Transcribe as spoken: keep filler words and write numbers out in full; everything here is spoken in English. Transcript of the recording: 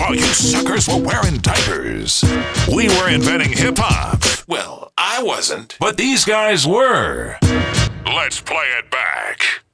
while you suckers were wearing diapers. We were inventing hip-hop. Well, I wasn't, but these guys were. Let's play it back.